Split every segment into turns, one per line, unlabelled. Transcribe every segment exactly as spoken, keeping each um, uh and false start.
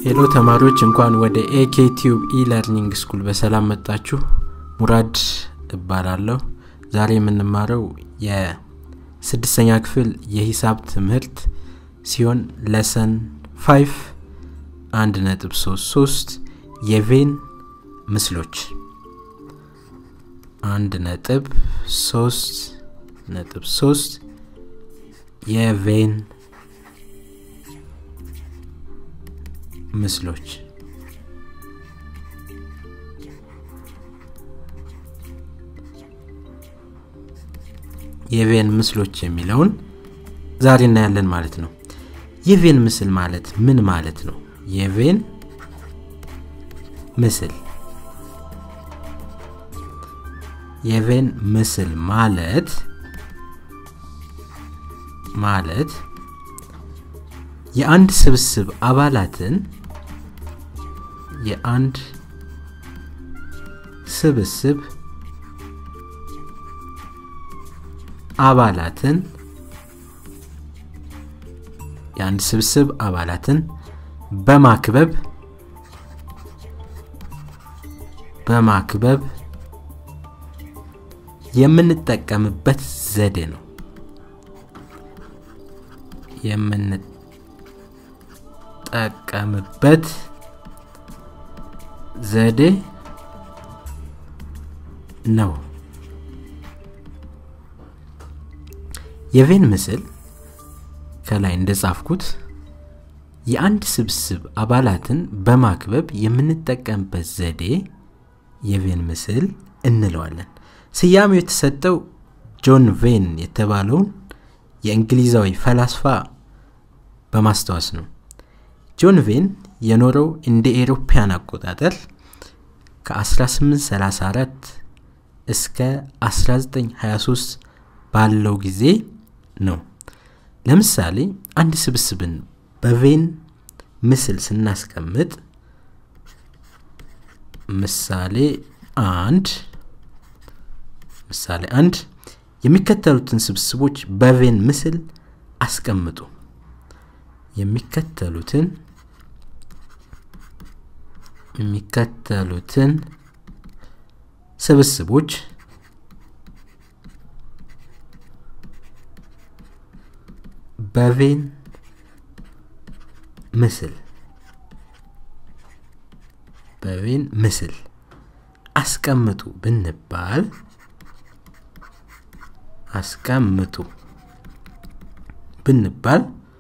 ሄሎ ተማሪዎች እንኳን ወደ ኤኬ ቲዩብ ኢለርኒንግ ስኩል በሰላም መጣችሁ ሙራድ እባላለሁ ዛሬ የምንማረው የስድስተኛ ክፍል የሂሳብ ትምህርት ሲሆን lesson five አንድ ነጥብ ሶስት የቬን ምስሎች አንድ ነጥብ ሶስት የቬን ምስሎች የቬን ምስሎች የሚለውን ዛሬ እናያለን ማለት ነው የቬን ምስል ማለት ምን ማለት ነው የቬን ምስል የቬን ምስል ማለት ማለት የአንድ ስብስብ አባላትን የአንድ ስብስብ አባላትን የአንድ ስብስብ አባላትን በማክበብ በማክበብ የምንጠቀምበት ዘዴ ነው የምንጠቀምበት ዘዴ ነው የቬን ምስል ከላይ እንደጻፍኩት የአንድ ስብስብ አባላትን በማክበብ የምንጠቀምበት ዘዴ የቬን ምስል እንለዋለን ስያሜው የተሰጠው ጆን ቬን የተባለው የእንግሊዛዊ ፈላስፋ በማስተዋወስ ነው ጆን ቬን የኖረው እንደ ኤሮፓያን አቆጣጠር ከ1834 እስከ አስራ ዘጠኝ ሃያ ሶስት ባለው ጊዜ ነው ለምሳሌ አንድ ስብስብን በቬን ምስል ስናስቀምጥ ምሳሌ አንድ ምሳሌ አንድ የሚከተሉትን ስብስቦች በቬን ምስል አስቀምጡ የሚከተሉትን የሚከተሉትን ስብስቦች በቬን ምስል በቬን ምስል አስቀምጡ ብንባል አስቀምጡ ብንባል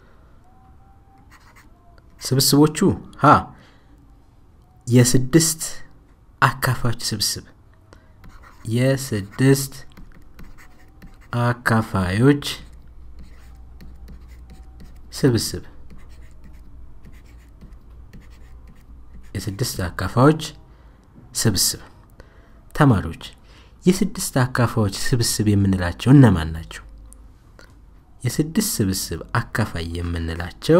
ስብስቦቹ ሀ የስድስት አካፋዮች ስብስብ የስድስት አካፋዮች ስብስብ የስድስት አካፋዮች ስብስብ ተማሪዎች የስድስት አካፋዮች ስብስብ የምንላቸው እነማን ናቸው የስድስት ስብስብ አካፋይ የምንላቸው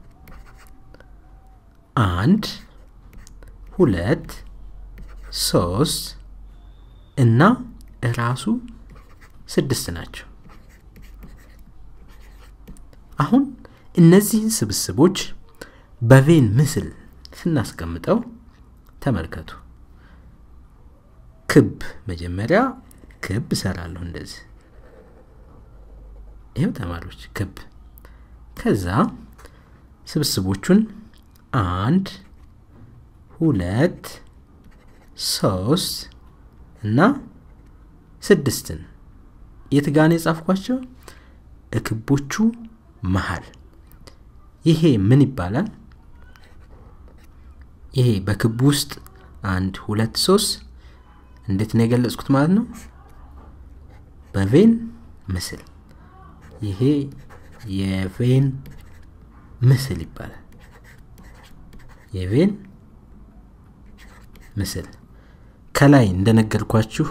አንድ ሁለት ሶስት እና ራሱ ስድስት ናቸው አሁን እነዚህን ስብስቦች በቬን ምስል ስናስቀምጠው ተመልከቱ ክብ መጀመሪያ ክብ ሰራለሁ እንደዚህ ይሄው ተማሪዎች ክብ ከዛ ስብስቦቹን አንድ ሁለት ሶስት እና ስድስትን የትጋኔ ጻፍኳቸው እክቦቹ መሃል ይሄ ምን ይባላል ይሄ በክብ ውስጥ አንድ ሁለት ሶስት እንዴት ነው የገለጽኩት ማለት ነው በቬን ምስል ይሄ የቬን ምስል ይባላል የቬን ምስል ከላይ እንደነገርኳችሁ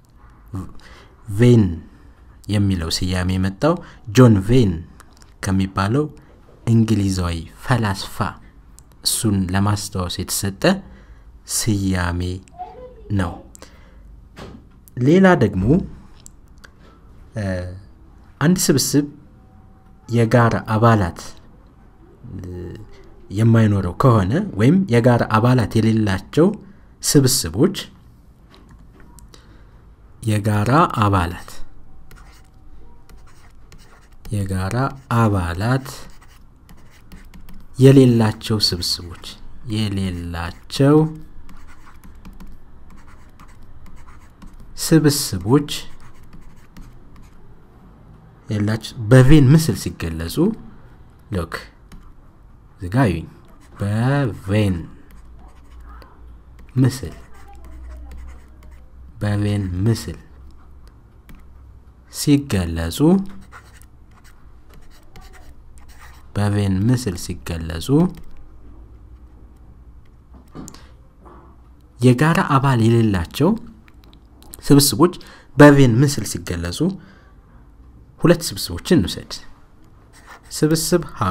ቬን የሚለው ስያሜ የመጣው ጆን ቬን ከሚባለው እንግሊዛዊ ፈላስፋ እሱን ለማስተዋወስ የተሰጠ ስያሜ ነው ሌላ ደግሞ አንድ ስብስብ የጋራ አባላት የማይኖረው ከሆነ ወይም የጋራ አባላት የሌላቸው ስብስቦች የጋራ አባላት የጋራ አባላት የሌላቸው ስብስቦች የሌላቸው ስብስቦች የላቸው በቬን ምስል ሲገለጹ ሎክ ዝጋዩኝ በቬን ምስል በቬን ምስል ሲገለጹ በቬን ምስል ሲገለጹ የጋራ አባል የሌላቸው ስብስቦች በቬን ምስል ሲገለጹ ሁለት ስብስቦችን እንውሰድ ስብስብ ሀ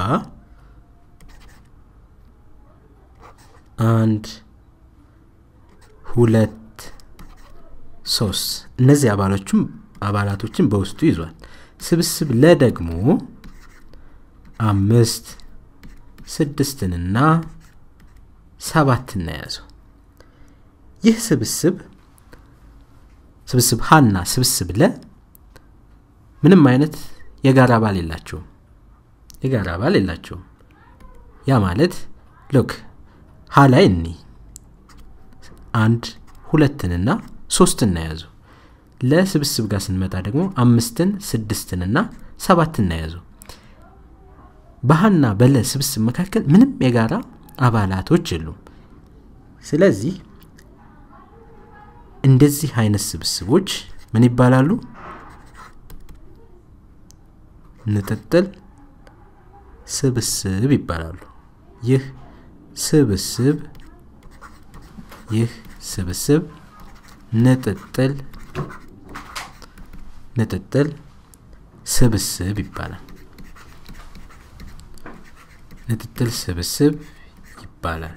አንድ ሁለት ሶስት እነዚህ አባሎችም አባላቶችን በውስጡ ይዟል ስብስብ ለ ደግሞ አምስት ስድስትንና ሰባትን ያዘው ይህ ስብስብ ስብስብ ሀና ስብስብ ለ ምንም አይነት የጋራ አባል የላቸው የጋራ አባል የላቸው ያ ማለት ሎክ ሀ ላይ እኒ አንድ ሁለትንና ሶስትን ያዘው ለስብስብ ጋር ስንመጣ ደግሞ አምስትን ስድስትንና ሰባትን ያዘው በሀና በለ ስብስብ መካከል ምንም የጋራ አባላቶች የሉም ስለዚህ እንደዚህ አይነት ስብስቦች ምን ይባላሉ ንጥጥል ስብስብ ይባላሉ ይህ ስብስብ ይህ ስብስብ ንጥጥል ንጥጥል ስብስብ ይባላል ንጥጥል ስብስብ ይባላል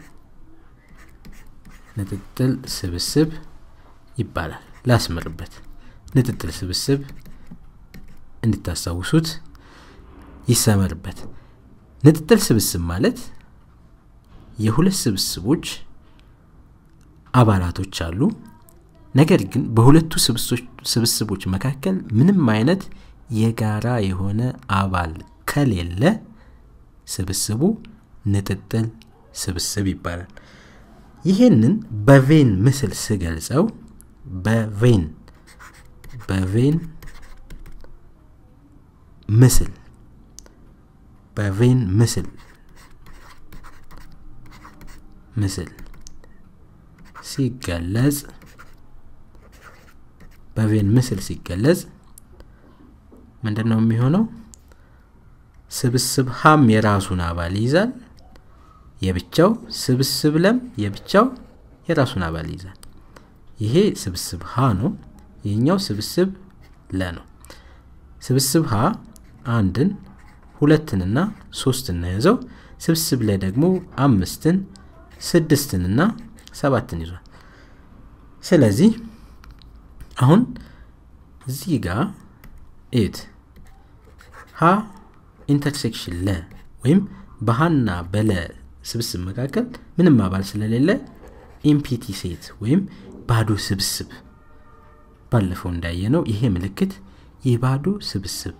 ንጥጥል ስብስብ ይባላል ላስመርበት ንጥጥል ስብስብ እንድታስታውሱት ይሰመርበት ንጥጥል ስብስብ ማለት የሁለት ስብስቦች አባላቶች አሉ ነገር ግን በሁለቱ ስብስቦች መካከል ምንም አይነት የጋራ የሆነ አባል ከሌለ ስብስቡ ንጥጥል ስብስብ ይባላል ይሄንን በቬን ምስል ሲገልጸው በቬን በቬን ምስል በቬን ምስል ምስል ሲገለጽ በቬን ምስል ሲገለጽ ምንድነው የሚሆነው ስብስብ ሀም የራሱን አባል ይዛል የብቻው ስብስብ ለም የብቻው የራሱን አባል ይዛል ይሄ ስብስብ ሀ ነው የኛው ስብስብ ለ ነው ስብስብ ሀ አንድን ሁለትንና ሶስትን ያዘው ስብስብ ለ ደግሞ አምስትን ስድስትንና ሰባትን ይዟል ስለዚህ አሁን እዚህ ጋር ኤት ሀ ኢንተርሴክሽን ለ ወይም በሃና በለ ስብስብ መካከል ምንም አባል ስለሌለ ኢምፒቲ ሴት ወይም ባዶ ስብስብ ባለፈው እንዳየነው ይሄ ምልክት የባዶ ስብስብ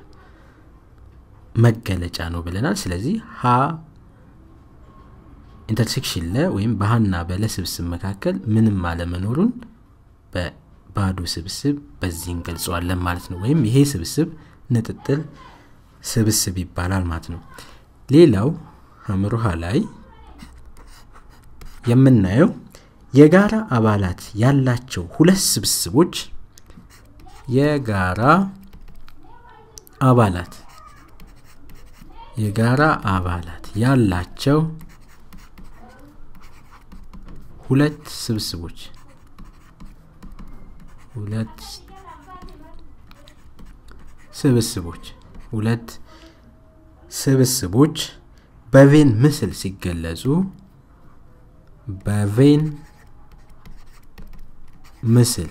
መገለጫ ነው ብለናል ስለዚህ ሀ ኢንተርሴክሽን ለ ወይም በሃና በለ ስብስብ መካከል ምንም አለመኖሩን በባዶ ስብስብ በዚህ እንገልጸዋለን ማለት ነው ወይም ይሄ ስብስብ ንጥጥል ስብስብ ይባላል ማለት ነው ሌላው አምሮሃ ላይ የምናየው የጋራ አባላት ያላቸው ሁለት ስብስቦች የጋራ አባላት የጋራ አባላት ያላቸው ሁለት ስብስቦች ሁለት ስብስቦች ሁለት ስብስቦች በቬን ምስል ሲገለጹ በቬን ምስል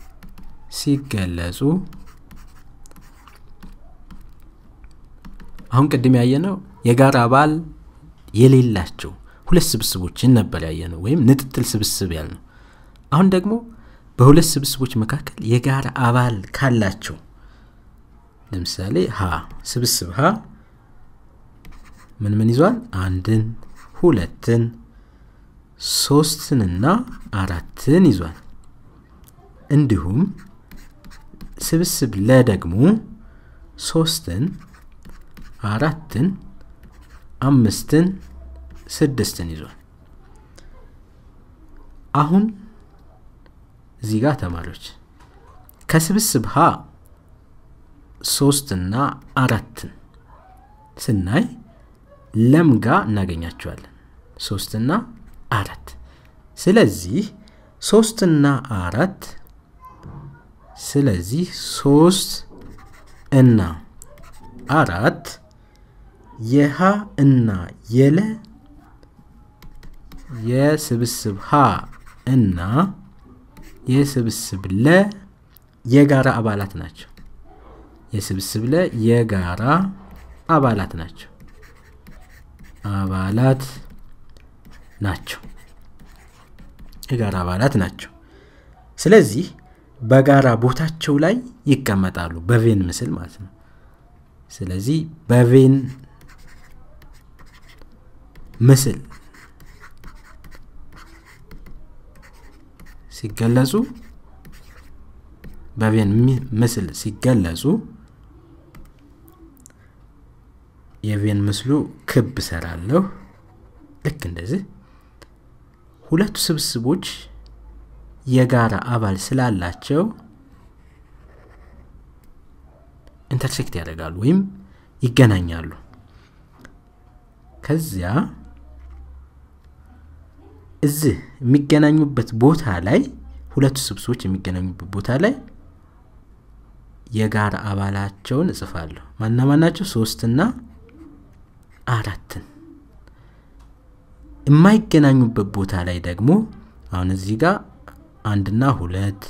ሲገለጹ አሁን ቅድም ያየነው የጋራ አባል የሌላቸው ሁለት ስብስቦችን ነበር ያየነው ወይም ንጥጥል ስብስብ ያልነው አሁን ደግሞ በሁለት ስብስቦች መካከል የጋራ አባል ካላቸው ለምሳሌ ሀ ስብስብ ሀ ምን ምን ይዟል አንድን ሁለትን ሶስትንና አራትን ይዟል እንዲሁም ስብስብ ለ ደግሞ ሶስትን አራትን አምስትን ስድስትን ይዟል አሁን እዚህ ጋር ተማሪዎች ከስብስብ ሀ ሶስትና አራትን ስናይ ለምጋ እናገኛቸዋለን ሶስትና አራት ስለዚህ ሶስትና አራት ስለዚህ ሶስት እና አራት የሃ እና የለ የስብስብ ሀ እና የስብስብ ለ የጋራ አባላት ናቸው የስብስብ ለ የጋራ አባላት ናቸው አባላት ናቸው የጋራ አባላት ናቸው ስለዚህ በጋራ ቦታቸው ላይ ይቀመጣሉ በቬን ምስል ማለት ነው ስለዚህ በቬን ምስል ሲገለጹ በቬን ምስል ሲገለጹ የቬን ምስሉ ክብ ሰራለሁ ልክ እንደዚህ ሁለቱ ስብስቦች የጋራ አባል ስላላቸው ኢንተርሴክት ያደርጋሉ ወይም ይገናኛሉ ከዚያ እዚህ የሚገናኙበት ቦታ ላይ ሁለቱ ስብስቦች የሚገናኙበት ቦታ ላይ የጋራ አባላቸውን እጽፋለሁ ማንና ማናቸው ሶስት እና አራትን የማይገናኙበት ቦታ ላይ ደግሞ አሁን እዚህ ጋር አንድ እና ሁለት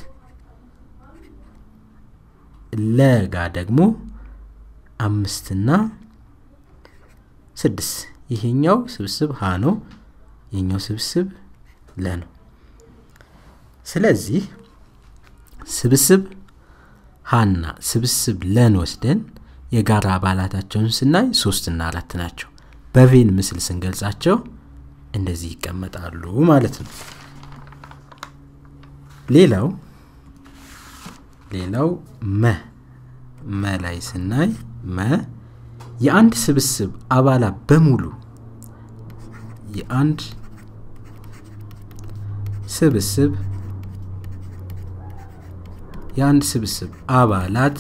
ለጋ ደግሞ አምስት እና ስድስት ይሄኛው ስብስብ ሀ ነው ይሄኛው ስብስብ ለ ነው ስለዚህ ስብስብ ሀና ስብስብ ለን ወስደን የጋራ አባላታቸውን ስናይ ሶስት እና አራት ናቸው በቬን ምስል ስንገልጻቸው እንደዚህ ይቀመጣሉ ማለት ነው ሌላው ሌላው መ መ ላይ ስናይ መ የአንድ ስብስብ አባላት በሙሉ የአንድ ስብስብ የአንድ ስብስብ አባላት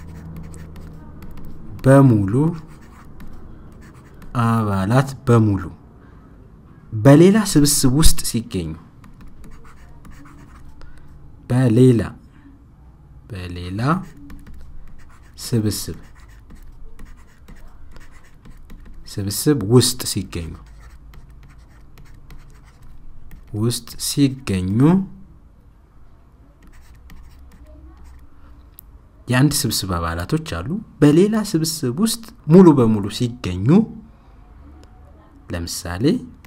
በሙሉ አባላት በሙሉ በሌላ ስብስብ ውስጥ ሲገኙ በሌላ በሌላ ስብስብ ስብስብ ውስጥ ሲገኙ ውስጥ ሲገኙ የአንድ ስብስብ አባላቶች አሉ በሌላ ስብስብ ውስጥ ሙሉ በሙሉ ሲገኙ ለምሳሌ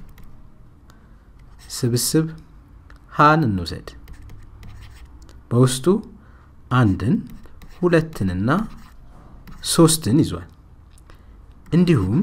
ስብስብ ሃን እንውሰድ በውስጡ አንድን ሁለትንና ሶስትን ይዟል እንዲሁም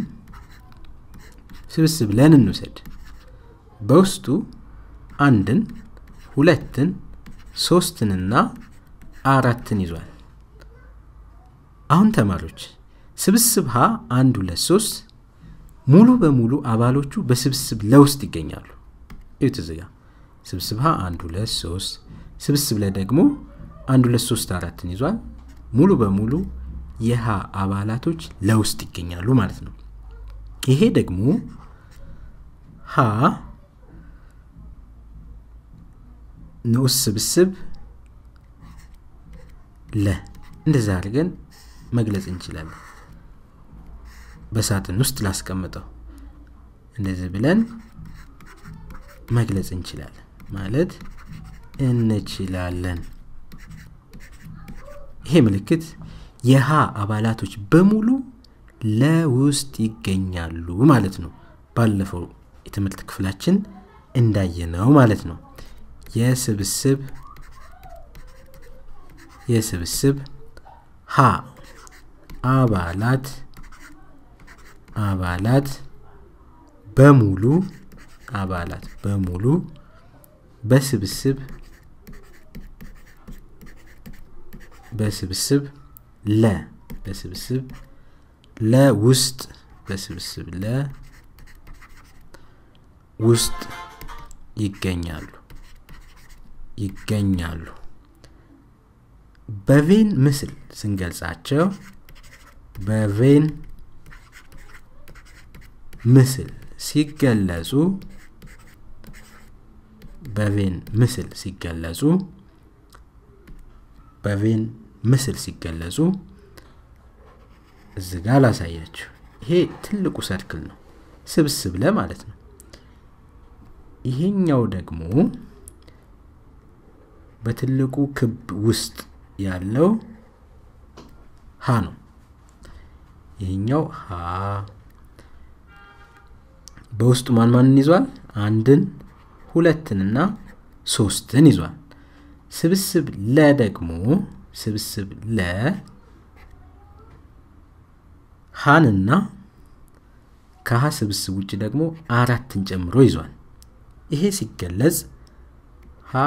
ስብስብ ለን እንውሰድ በውስጡ አንድን ሁለትን ሶስትንና አራትን ይዟል አሁን ተማሪዎች ስብስብ ሀ አንድ ሁለት ሶስት ሙሉ በሙሉ አባሎቹ በስብስብ ለውስጥ ይገኛሉ እዩትዝጋ ስብስብ ሀ አንድ ሁለት ሶስት ስብስብ ለ ደግሞ አንድ ሁለት ሶስት አራትን ይዟል ሙሉ በሙሉ የሃ አባላቶች ለውስጥ ይገኛሉ ማለት ነው ይሄ ደግሞ ሀ ንዑስ ስብስብ ለ እንደዛ አድርገን መግለጽ እንችላለን በሳጥን ውስጥ ላስቀምጠው እንደዚህ ብለን መግለጽ እንችላለን ማለት እንችላለን ይሄ ምልክት የሃ አባላቶች በሙሉ ለውስጥ ይገኛሉ ማለት ነው ባለፈው የትምህርት ክፍላችን እንዳየነው ማለት ነው የስብስብ የስብስብ ሀ አባላት አባላት በሙሉ አባላት በሙሉ በስብስብ በስብስብ ለ በስብስብ ለውስጥ በስብስብ ለ ውስጥ ይገኛሉ ይገኛሉ በቬን ምስል ስንገልጻቸው በቬን ምስል ሲገለጹ በቬን ምስል ሲገለጹ በቬን ምስል ሲገለጹ እዚህ ጋር ላሳያችሁ ይሄ ትልቁ ሰርክል ነው ስብስብ ለ ማለት ነው ይሄኛው ደግሞ በትልቁ ክብ ውስጥ ያለው ሀ ነው ይሄኛው ሀ በውስጡ ማን ማንን ይዟል አንድን ሁለትንና ሶስትን ይዟል ስብስብ ለ ደግሞ ስብስብ ለ ሃንና ከሀ ስብስብ ውጭ ደግሞ አራትን ጨምሮ ይዟል ይሄ ሲገለጽ ሀ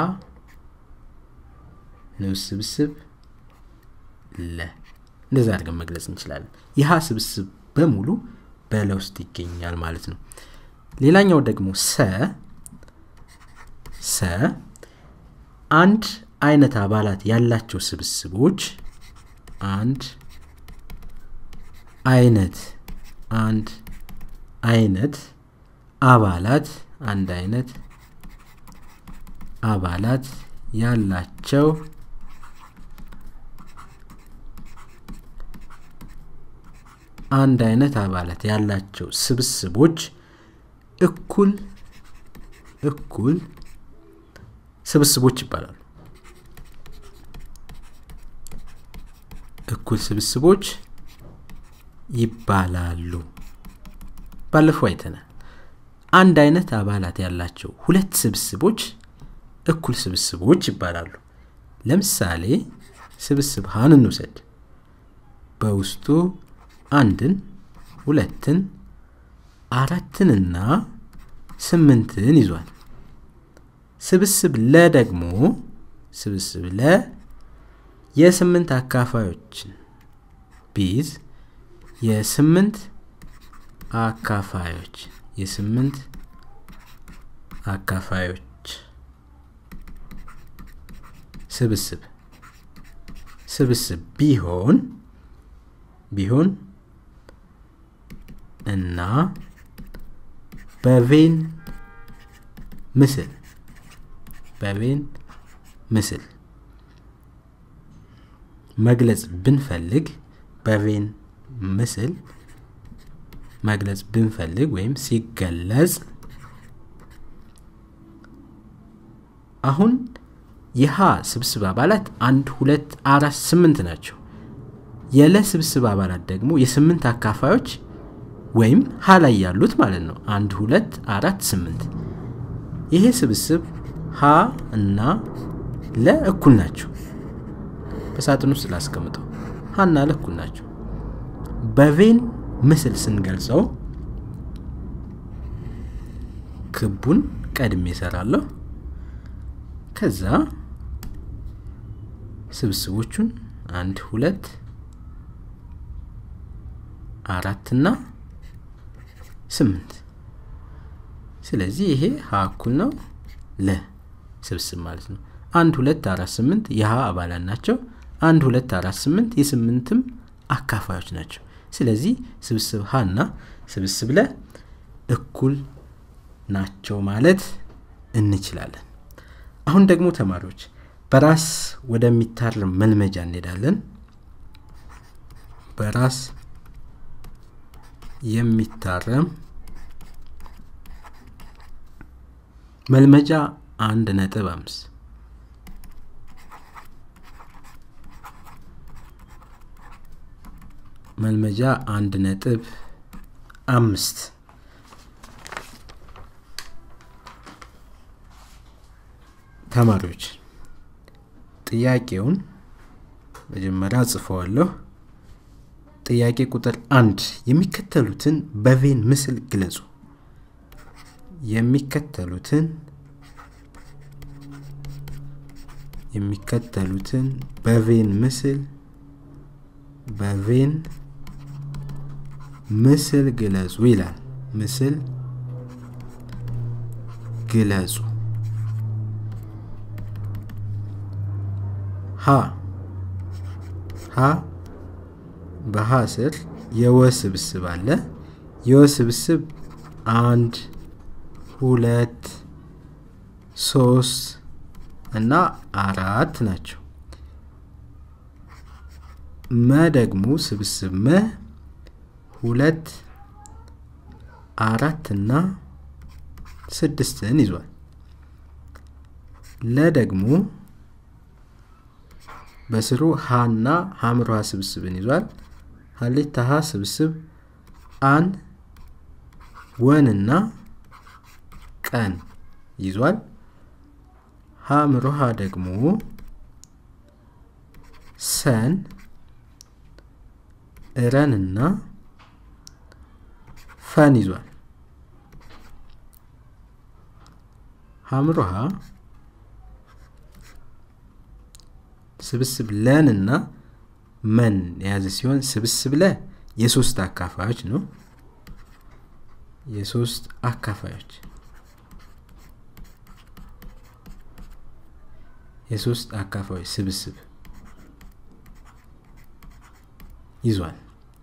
ነው ስብስብ ለ እንደዛ አድርገን መግለጽ እንችላለን የሀ ስብስብ በሙሉ በለ ውስጥ ይገኛል ማለት ነው ሌላኛው ደግሞ ሰ ሰ አንድ አይነት አባላት ያላቸው ስብስቦች አንድ አይነት አንድ አይነት አባላት አንድ አይነት አባላት ያላቸው አንድ አይነት አባላት ያላቸው ስብስቦች እኩል እኩል ስብስቦች ይባላሉ እኩል ስብስቦች ይባላሉ ባለፈው አይተናል አንድ አይነት አባላት ያላቸው ሁለት ስብስቦች እኩል ስብስቦች ይባላሉ ለምሳሌ ስብስብ ሃን እንውሰድ በውስጡ አንድን ሁለትን አራትንና ስምንትን ይዟል ስብስብ ለ ደግሞ ስብስብ ለ የስምንት አካፋዮች ቢዝ የስምንት አካፋዮች የስምንት አካፋዮች ስብስብ ስብስብ ቢሆን ቢሆን እና በቬን ምስል በቬን ምስል መግለጽ ብንፈልግ በቬን ምስል መግለጽ ብንፈልግ ወይም ሲገለጽ አሁን የሃ ስብስብ አባላት አንድ ሁለት አራት ስምንት ናቸው የለ ስብስብ አባላት ደግሞ የስምንት አካፋዮች ወይም ሃ ላይ ያሉት ማለት ነው አንድ ሁለት አራት ስምንት ይሄ ስብስብ ሃ እና ለ እኩል ናቸው በሳጥኑ ስላስቀምጠው ሃና ለ እኩል ናቸው በቬን ምስል ስንገልጸው ክቡን ቀድሜ እሰራለሁ ከዛ ስብስቦቹን አንድ ሁለት አራት እና ስምንት ስለዚህ ይሄ ሃ እኩል ነው ለ ስብስብ ማለት ነው አንድ ሁለት አራት ስምንት የሃ አባላት ናቸው አንድ ሁለት አራት ስምንት የስምንትም አካፋዮች ናቸው ስለዚህ ስብስብ ሃና ስብስብ ለ እኩል ናቸው ማለት እንችላለን አሁን ደግሞ ተማሪዎች በራስ ወደሚታረም መልመጃ እንሄዳለን በራስ የሚታረም መልመጃ አንድ ነጥብ አምስት መልመጃ አንድ ነጥብ አምስት ተማሪዎች ጥያቄውን መጀመሪያ ጽፈዋለሁ። ጥያቄ ቁጥር አንድ የሚከተሉትን በቬን ምስል ግለጹ። የሚከተሉትን የሚከተሉትን በቬን ምስል በቬን ምስል ግለጹ ይላል። ምስል ግለጹ። ሀ ሀ በሀ ስር የወስብስብ አለ። የወስብስብ አንድ ሁለት ሶስት እና አራት ናቸው። መ ደግሞ ስብስብ መ ሁለት አራት እና ስድስትን ይዟል። ለ ደግሞ በስሩ ሃና ሐምሮሃ ስብስብን ይዟል። ሀሌታ ሀ ስብስብ አን ወንና ቀን ይዟል። ሐምሮሃ ደግሞ ሰን ረንና ፈን ይዟል። ሐምሮሃ ስብስብ ለንና መን የያዘ ሲሆን ስብስብ ለ የሶስት አካፋዮች ነው። የሶስት አካፋዮች የሶስት አካፋዮች ስብስብ ይዟል።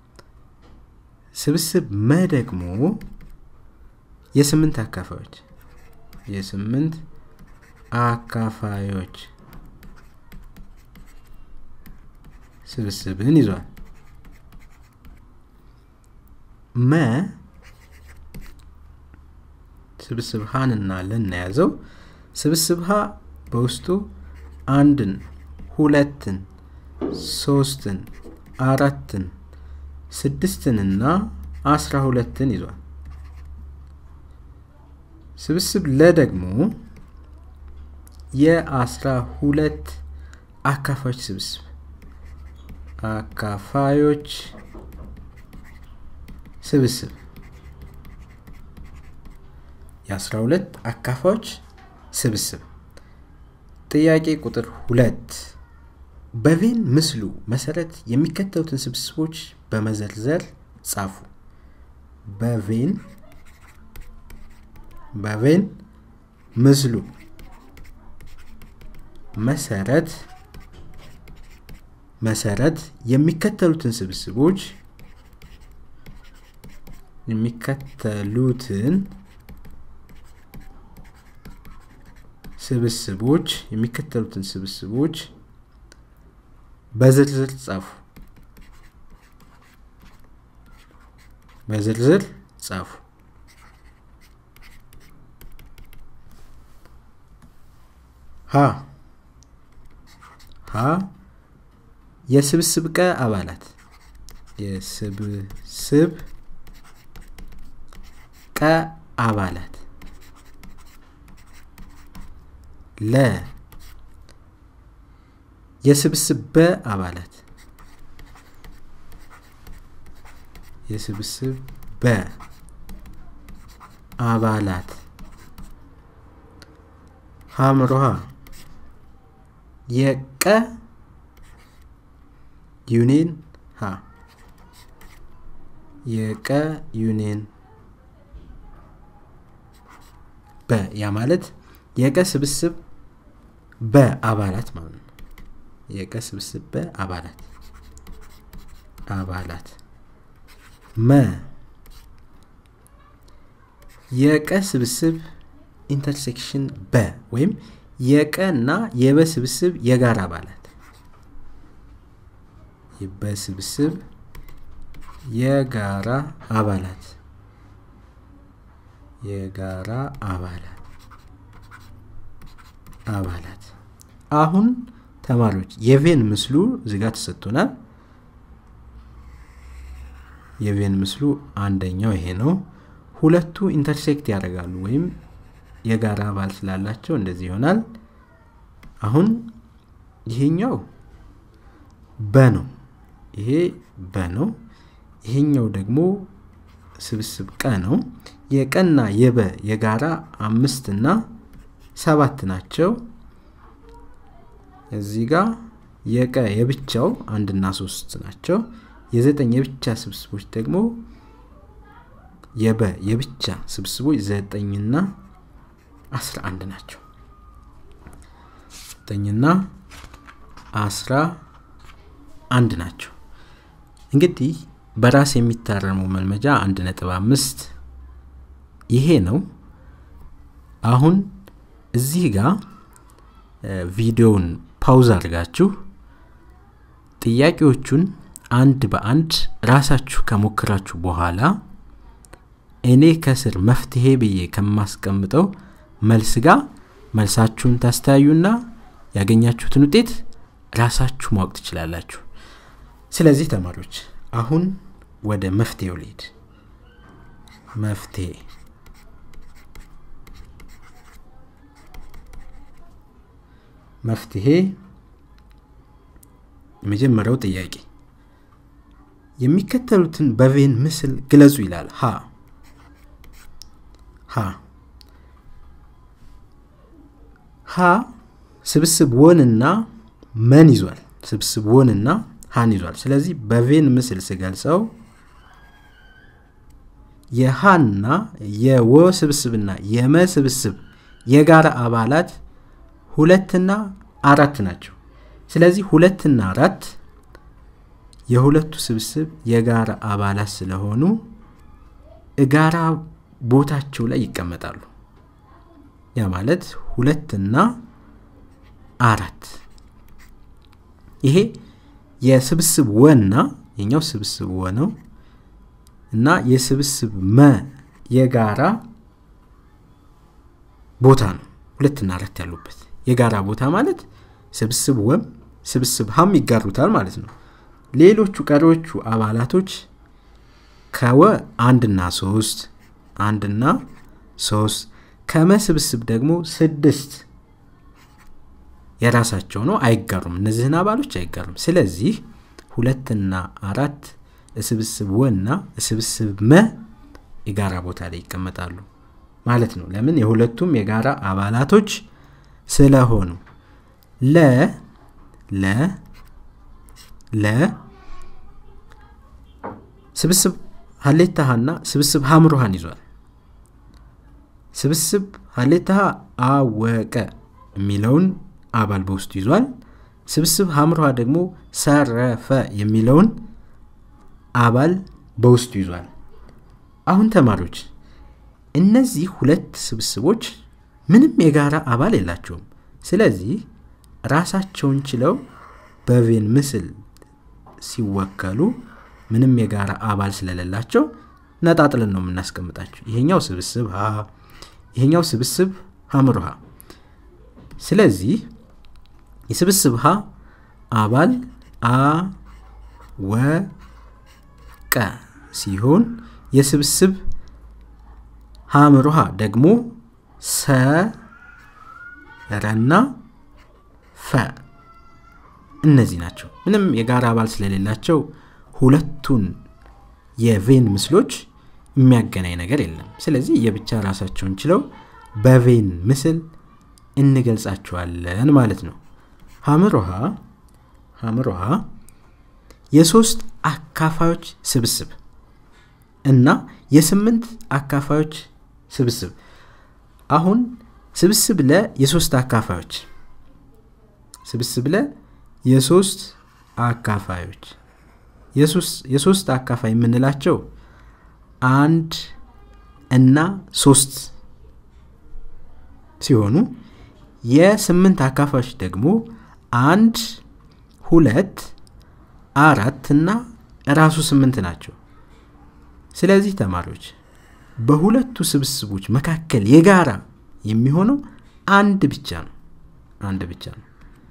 ስብስብ መ ደግሞ የስምንት አካፋዮች የስምንት አካፋዮች ስብስብን ይዟል። መ ስብስብ ሃንና ለን ያዘው። ስብስብ ሃ በውስጡ አንድን ሁለትን ሶስትን አራትን ስድስትንና አስራ ሁለትን ይዟል። ስብስብ ለ ደግሞ የአስራ ሁለት አካፋዮች ስብስብ አካፋዮች ስብስብ የአስራ ሁለት አካፋዮች ስብስብ። ጥያቄ ቁጥር ሁለት በቬን ምስሉ መሰረት የሚከተሉትን ስብስቦች በመዘርዘር ጻፉ። በቬን በቬን ምስሉ መሰረት መሰረት የሚከተሉትን ስብስቦች የሚከተሉትን ስብስቦች የሚከተሉትን ስብስቦች በዝርዝር ጻፉ። በዝርዝር ጻፉ። ሀ ሀ የስብስብ ቀ አባላት የስብስብ ቀ አባላት ለ የስብስብ በ አባላት የስብስብ በ አባላት ሐምሮሃ የቀ ዩኒየን ሀ የቀ ዩኒየን በ ያ ማለት የቀ ስብስብ በ አባላት ማለት ነው። የቀ ስብስብ በ አባላት አባላት መ የቀ ስብስብ ኢንተርሴክሽን በ ወይም የቀ እና የበ ስብስብ የጋራ አባላት የበ ስብስብ የጋራ አባላት የጋራ አባላት አባላት አሁን ተማሪዎች የቬን ምስሉ እዚህ ጋር ተሰጥቶናል። የቬን ምስሉ አንደኛው ይሄ ነው ሁለቱ ኢንተርሴክት ያደርጋሉ ወይም የጋራ አባል ስላላቸው እንደዚህ ይሆናል አሁን ይሄኛው በ ነው ይሄ በ ነው ይሄኛው ደግሞ ስብስብ ቀ ነው የቀና የበ የጋራ አምስት እና ሰባት ናቸው እዚህ ጋር የቀ የብቻው አንድ እና ሶስት ናቸው የዘጠኝ የብቻ ስብስቦች ደግሞ የበ የብቻ ስብስቦች ዘጠኝ እና አስራ አንድ ናቸው ዘጠኝ እና አስራ አንድ ናቸው እንግዲህ በራስ የሚታረሙ መልመጃ አንድ ነጥብ አምስት ይሄ ነው አሁን እዚህ ጋር ቪዲዮውን ፓውዝ አድርጋችሁ ጥያቄዎቹን አንድ በአንድ ራሳችሁ ከሞክራችሁ በኋላ እኔ ከስር መፍትሄ ብዬ ከማስቀምጠው መልስ ጋር መልሳችሁን ታስተያዩና ያገኛችሁትን ውጤት ራሳችሁ ማወቅ ትችላላችሁ ስለዚህ ተማሪዎች አሁን ወደ መፍትሄው ልሂድ መፍትሄ መፍትሄ የመጀመሪያው ጥያቄ የሚከተሉትን በቬን ምስል ግለጹ ይላል ሀ ሀ ሀ ስብስብ ወንና መን ይዟል ስብስብ ወንና ሃን ይዟል ስለዚህ በቬን ምስል ሲገልጸው የሃና የወ ስብስብና የመ ስብስብ የጋራ አባላት ሁለትና አራት ናቸው ስለዚህ ሁለትና አራት የሁለቱ ስብስብ የጋራ አባላት ስለሆኑ እጋራ ቦታቸው ላይ ይቀመጣሉ ያ ማለት ሁለትና አራት ይሄ የስብስብ ወና የኛው ስብስብ ወ ነው እና የስብስብ መ የጋራ ቦታ ነው ሁለትና አራት ያሉበት የጋራ ቦታ ማለት ስብስብ ወም ስብስብ ሃም ይጋሩታል ማለት ነው ሌሎቹ ቀሪዎቹ አባላቶች ከወ አንድ እና ሶስት አንድ እና ሶስት ከመ ስብስብ ደግሞ ስድስት የራሳቸው ነው አይጋሩም እነዚህን አባሎች አይጋሩም ስለዚህ ሁለትና አራት ስብስብ ወና ስብስብ መ የጋራ ቦታ ላይ ይቀመጣሉ ማለት ነው ለምን የሁለቱም የጋራ አባላቶች ስለሆኑ ለ ለ ለ ስብስብ ሀሌታሃና ስብስብ ሐምሩሃን ይዟል ስብስብ ሀሌታሃ አወቀ የሚለውን አባል በውስጡ ይዟል ስብስብ ሐምሩሃ ደግሞ ሰረፈ የሚለውን አባል በውስጡ ይዟል አሁን ተማሪዎች እነዚህ ሁለት ስብስቦች ምንም የጋራ አባል የላቸውም ስለዚህ ራሳቸውን ችለው በቬን ምስል ሲወከሉ ምንም የጋራ አባል ስለሌላቸው ነጣጥለን ነው የምናስቀምጣቸው ይሄኛው ስብስብ ሀ ይሄኛው ስብስብ ሐምሩሃ ስለዚህ የስብስብ ሀ አባል አ ወ ቀ ሲሆን የስብስብ ሐምሩሃ ደግሞ ሰ ረና ፈ እነዚህ ናቸው ምንም የጋራ አባል ስለሌላቸው ሁለቱን የቬን ምስሎች የሚያገናኝ ነገር የለም ስለዚህ የብቻ ራሳቸውን ችለው በቬን ምስል እንገልጻቸዋለን ማለት ነው ሐምሩሃ ሐምሩሃ የሶስት አካፋዮች ስብስብ እና የስምንት አካፋዮች ስብስብ አሁን ስብስብ ለ የሶስት አካፋዮች ስብስብ ለ የሶስት አካፋዮች የሶስት የሶስት አካፋይ የምንላቸው አንድ እና ሶስት ሲሆኑ የስምንት አካፋዮች ደግሞ አንድ ሁለት አራት እና ራሱ ስምንት ናቸው ስለዚህ ተማሪዎች በሁለቱ ስብስቦች መካከል የጋራ የሚሆነው አንድ ብቻ ነው አንድ ብቻ ነው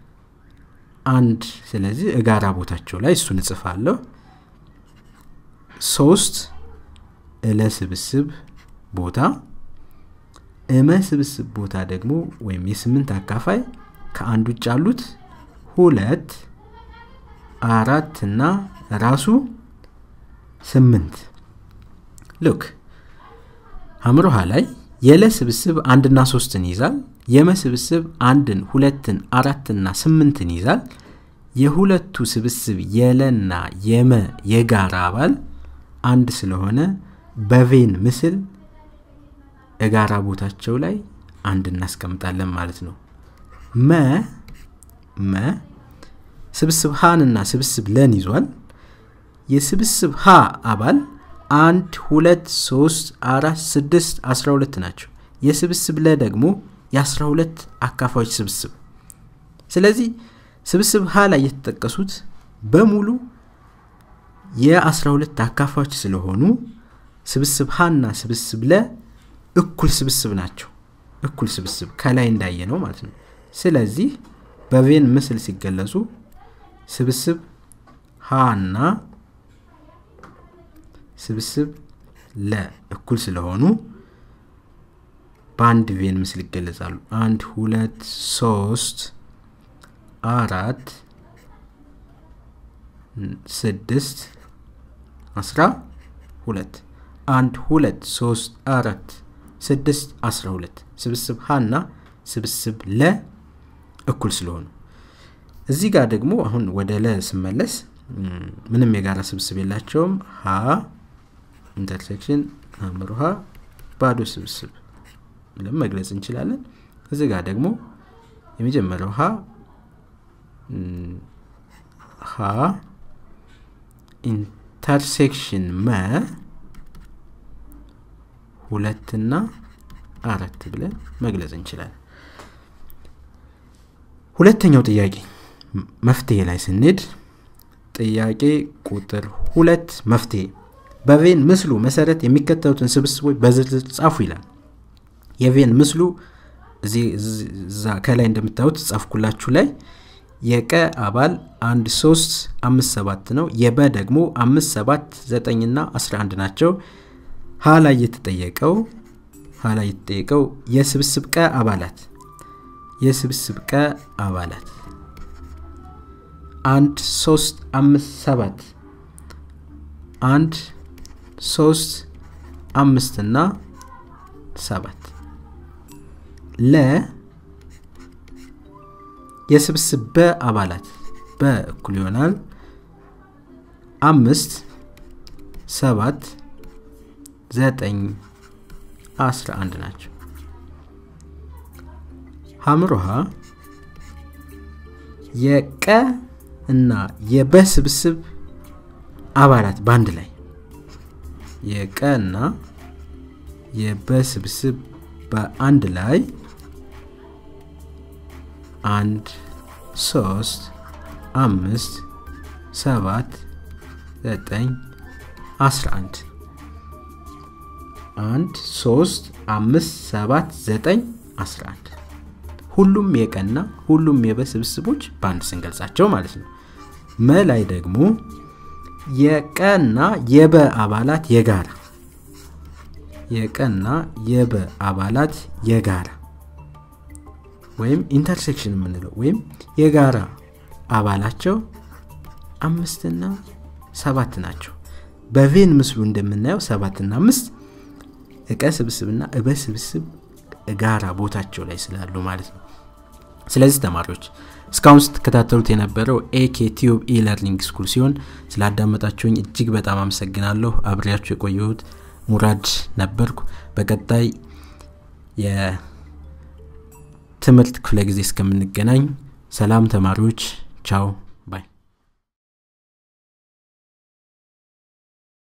አንድ ስለዚህ የጋራ ቦታቸው ላይ እሱን ጽፋለሁ ሶስት እለ ስብስብ ቦታ እመ ስብስብ ቦታ ደግሞ ወይም የስምንት አካፋይ ከአንድ ውጭ ያሉት ሁለት አራት እና ራሱ ስምንት ሉክ አምሮሃ ላይ የለ ስብስብ አንድ እና ሶስትን ይዛል የመ ስብስብ አንድን ሁለትን አራትና ስምንትን ይዛል የሁለቱ ስብስብ የለና የመ የጋራ አባል አንድ ስለሆነ በቬን ምስል የጋራ ቦታቸው ላይ አንድ እናስቀምጣለን ማለት ነው መ መ ስብስብ ሃንና ስብስብ ለን ይዟል የስብስብ ሃ አባል አንድ ሁለት ሶስት አራት ስድስት አስራ ሁለት ናቸው የስብስብ ለ ደግሞ የአስራ ሁለት አካፋዮች ስብስብ ስለዚህ ስብስብ ሃ ላይ የተጠቀሱት በሙሉ የ12 አካፋዮች ስለሆኑ ስብስብ ሃና ስብስብ ለ እኩል ስብስብ ናቸው እኩል ስብስብ ከላይ እንዳየነው ማለት ነው ስለዚህ በቬን ምስል ሲገለጹ ስብስብ ሃና ስብስብ ለ እኩል ስለሆኑ ባንድ ቬን ምስል ይገለጻሉ አንድ ሁለት ሶስት አራት ስድስት አስራ ሁለት አንድ ሁለት ሶስት አራት ስድስት አስራ ሁለት ስብስብ ሃና ስብስብ ለ እኩል ስለሆኑ እዚህ ጋር ደግሞ አሁን ወደ ለ ስመለስ ምንም የጋራ ስብስብ የላቸውም ሃ ኢንተርሴክሽን አምሮሃ ባዶ ስብስብ ለመግለጽ እንችላለን እዚህ ጋር ደግሞ የመጀመሪያው ሃ ሃ ኢንተርሴክሽን መ ሁለትና አራት ብለን መግለጽ እንችላለን ሁለተኛው ጥያቄ መፍትሄ ላይ ስንሄድ ጥያቄ ቁጥር ሁለት መፍትሄ በቬን ምስሉ መሰረት የሚከተሉትን ስብስቦች በዝርዝር ጻፉ ይላል የቬን ምስሉ እዚ ከላይ እንደምታዩት ጻፍኩላችሁ ላይ የቀ አባል አንድ ሶስት አምስት ሰባት ነው የበ ደግሞ አምስት ሰባት ዘጠኝ እና አስራ አንድ ናቸው ሃ ላይ የተጠየቀው ሃ ላይ የተጠየቀው የስብስብ ቀ አባላት የስብስብ ቀ አባላት አንድ ሶስት አምስት ሰባት አንድ ሶስት አምስት እና ሰባት ለ የስብስብ በ አባላት በእኩል ይሆናል አምስት ሰባት ዘጠኝ አስራ አንድ ናቸው ሐምሮሃ የቀ እና የበ ስብስብ አባላት ባንድ ላይ የቀ እና የበ ስብስብ በአንድ ላይ አንድ ሶስት አምስት ሰባት ዘጠኝ አስራ አንድ አንድ ሶስት አምስት ሰባት ዘጠኝ አስራ አንድ ሁሉም የቀና ሁሉም የበ ስብስቦች ባንድ ስንገልጻቸው ማለት ነው መ ላይ ደግሞ የቀና የበ አባላት የጋራ የቀና የበ አባላት የጋራ ወይም ኢንተርሴክሽን ምንለው ወይም የጋራ አባላቸው አምስት እና ሰባት ናቸው በቬን ምስሉ እንደምናየው ሰባት እና አምስት እቀ ስብስብና እበ ስብስብ ጋራ ቦታቸው ላይ ስላሉ ማለት ነው ስለዚህ ተማሪዎች እስካሁን ስትከታተሉት የነበረው ኤኬ ቲዩብ ኢለርኒንግ ስኩል ሲሆን ስላዳመጣችሁኝ እጅግ በጣም አመሰግናለሁ አብሬያችሁ የቆየሁት ሙራድ ነበርኩ በቀጣይ የትምህርት ክፍለ ጊዜ እስከምንገናኝ ሰላም ተማሪዎች ቻው